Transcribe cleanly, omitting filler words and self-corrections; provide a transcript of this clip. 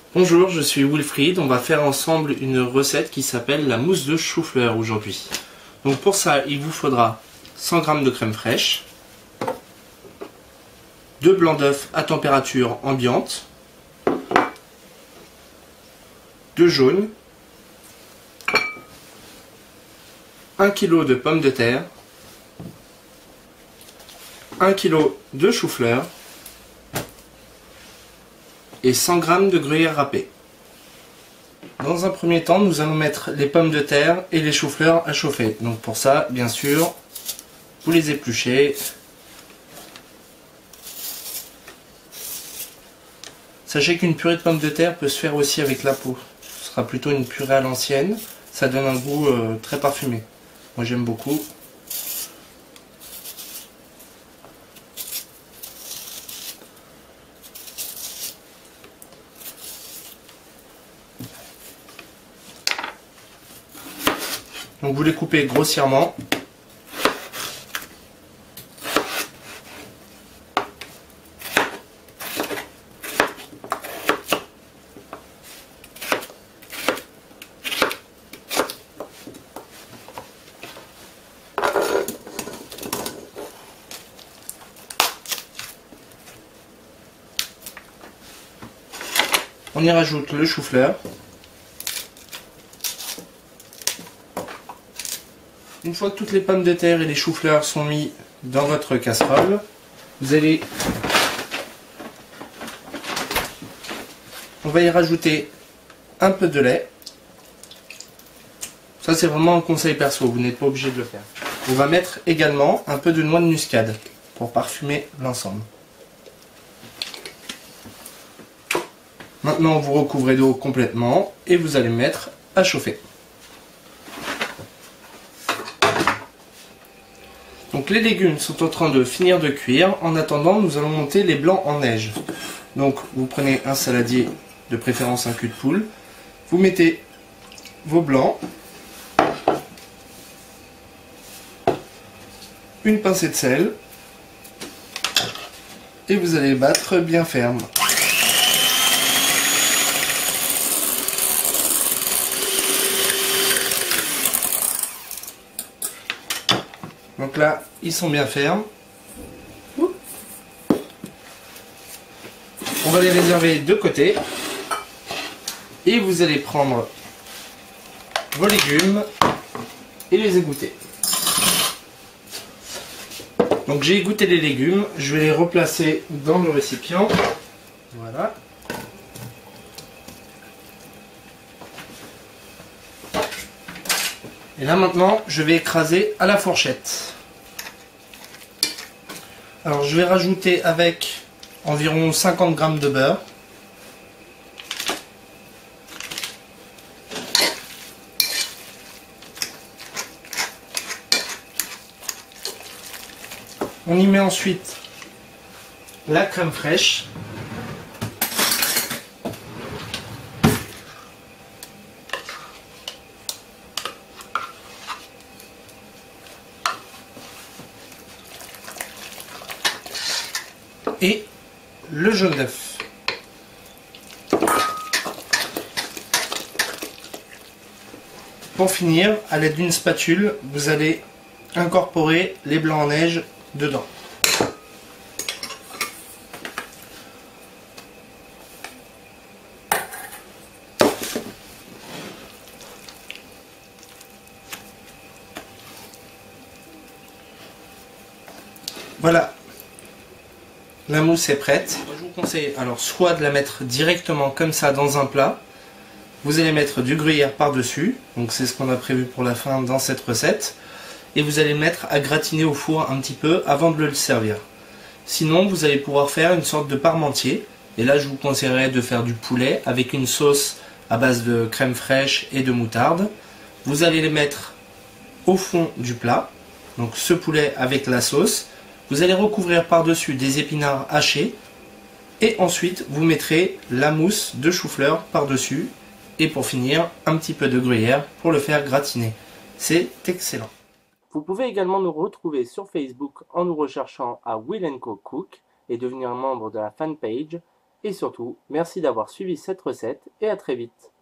Bonjour, je suis Wilfried. On va faire ensemble une recette qui s'appelle la mousse de chou-fleur aujourd'hui. Donc pour ça, il vous faudra 100 g de crème fraîche, 2 blancs d'œufs à température ambiante, 2 jaunes, 1 kg de pommes de terre, 1 kg de chou-fleur et 100 g de gruyère râpée. Dans un premier temps, nous allons mettre les pommes de terre et les choux-fleurs à chauffer. Donc pour ça, bien sûr, vous les épluchez. Sachez qu'une purée de pommes de terre peut se faire aussi avec la peau. Ce sera plutôt une purée à l'ancienne. Ça donne un goût très parfumé. Moi j'aime beaucoup. Donc vous les coupez grossièrement. On y rajoute le chou-fleur. Une fois que toutes les pommes de terre et les choux-fleurs sont mis dans votre casserole, on va y rajouter un peu de lait. Ça c'est vraiment un conseil perso, vous n'êtes pas obligé de le faire. On va mettre également un peu de noix de muscade pour parfumer l'ensemble. Maintenant vous recouvrez d'eau complètement et vous allez mettre à chauffer. Donc les légumes sont en train de finir de cuire. En attendant, nous allons monter les blancs en neige. Donc vous prenez un saladier, de préférence un cul de poule. Vous mettez vos blancs, une pincée de sel et vous allez battre bien ferme. Donc là, ils sont bien fermes. On va les réserver de côté. Et vous allez prendre vos légumes et les égoutter. Donc j'ai égoutté les légumes. Je vais les replacer dans le récipient. Voilà. Et là maintenant, je vais écraser à la fourchette. Alors je vais rajouter avec environ 50 g de beurre. On y met ensuite la crème fraîche. Et le jaune d'œuf. Pour finir, à l'aide d'une spatule, vous allez incorporer les blancs en neige dedans. Voilà. La mousse est prête. Je vous conseille alors soit de la mettre directement comme ça dans un plat. Vous allez mettre du gruyère par-dessus. Donc c'est ce qu'on a prévu pour la fin dans cette recette. Et vous allez le mettre à gratiner au four un petit peu avant de le servir. Sinon vous allez pouvoir faire une sorte de parmentier. Et là je vous conseillerais de faire du poulet avec une sauce à base de crème fraîche et de moutarde. Vous allez les mettre au fond du plat. Donc ce poulet avec la sauce. Vous allez recouvrir par-dessus des épinards hachés et ensuite vous mettrez la mousse de chou-fleur par-dessus et pour finir un petit peu de gruyère pour le faire gratiner. C'est excellent. Vous pouvez également nous retrouver sur Facebook en nous recherchant à Will & Co Cook et devenir membre de la fanpage Et surtout, merci d'avoir suivi cette recette et à très vite.